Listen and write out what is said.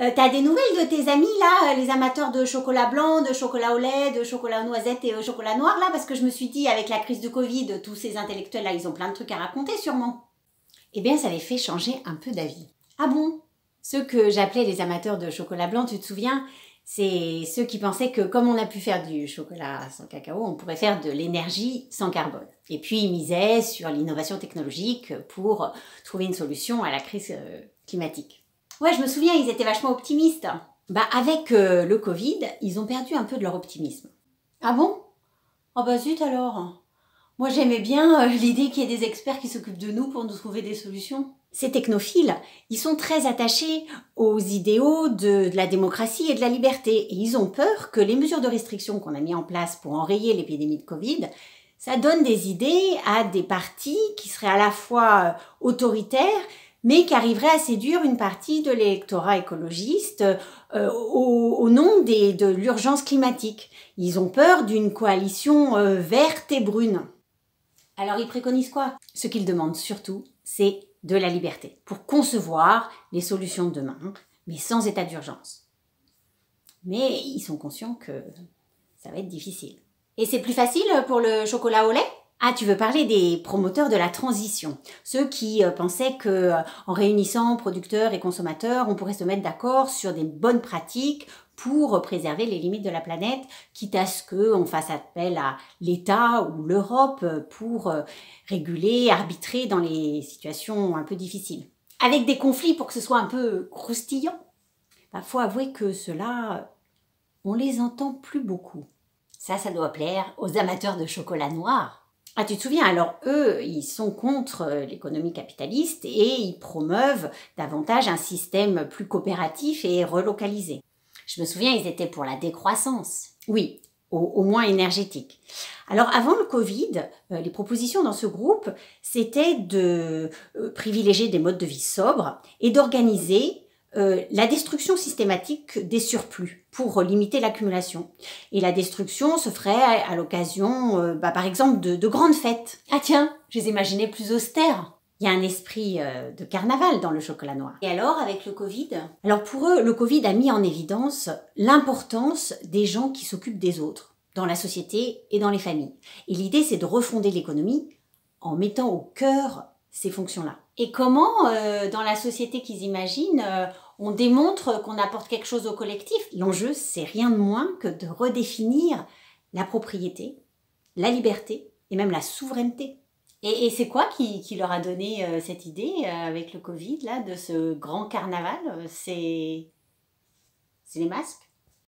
T'as des nouvelles de tes amis là, les amateurs de chocolat blanc, de chocolat au lait, de chocolat aux noisettes et au chocolat noir là? Parce que je me suis dit, avec la crise de Covid, tous ces intellectuels là, ils ont plein de trucs à raconter sûrement. Eh bien, ça les fait changer un peu d'avis. Ah bon? Ceux que j'appelais les amateurs de chocolat blanc, tu te souviens? C'est ceux qui pensaient que comme on a pu faire du chocolat sans cacao, on pourrait faire de l'énergie sans carbone. Et puis ils misaient sur l'innovation technologique pour trouver une solution à la crise climatique. Ouais, je me souviens, ils étaient vachement optimistes. Bah avec le Covid, ils ont perdu un peu de leur optimisme. Ah bon? Oh bah zut alors. Moi j'aimais bien l'idée qu'il y ait des experts qui s'occupent de nous pour nous trouver des solutions. Ces technophiles, ils sont très attachés aux idéaux de la démocratie et de la liberté. Et ils ont peur que les mesures de restriction qu'on a mis en place pour enrayer l'épidémie de Covid, ça donne des idées à des partis qui seraient à la fois autoritaires, mais qui arriveraient à séduire une partie de l'électorat écologiste au nom de l'urgence climatique. Ils ont peur d'une coalition verte et brune. Alors ils préconisent quoi? Ce qu'ils demandent surtout, c'est de la liberté pour concevoir les solutions de demain, mais sans état d'urgence. Mais ils sont conscients que ça va être difficile. Et c'est plus facile pour le chocolat au lait? Ah, tu veux parler des promoteurs de la transition, ceux qui pensaient que en réunissant producteurs et consommateurs, on pourrait se mettre d'accord sur des bonnes pratiques pour préserver les limites de la planète, quitte à ce qu'on fasse appel à l'État ou l'Europe pour réguler, arbitrer dans les situations un peu difficiles. Avec des conflits pour que ce soit un peu croustillant. Il faut avouer que ceux-là, on les entend plus beaucoup. Ça doit plaire aux amateurs de chocolat noir. Ah, tu te souviens, alors eux, ils sont contre l'économie capitaliste et ils promeuvent davantage un système plus coopératif et relocalisé. Je me souviens, ils étaient pour la décroissance. Oui, au moins énergétique. Alors avant le Covid, les propositions dans ce groupe, c'était de privilégier des modes de vie sobres et d'organiser la destruction systématique des surplus pour limiter l'accumulation. Et la destruction se ferait à l'occasion, par exemple, de grandes fêtes. Ah tiens, je les imaginais plus austères. Il y a un esprit de carnaval dans le chocolat noir. Et alors, avec le Covid? Alors pour eux, le Covid a mis en évidence l'importance des gens qui s'occupent des autres, dans la société et dans les familles. Et l'idée, c'est de refonder l'économie en mettant au cœur ces fonctions-là. Et comment, dans la société qu'ils imaginent, on démontre qu'on apporte quelque chose au collectif? L'enjeu, c'est rien de moins que de redéfinir la propriété, la liberté et même la souveraineté. Et c'est quoi qui leur a donné cette idée avec le Covid, là, de ce grand carnaval? C'est les masques?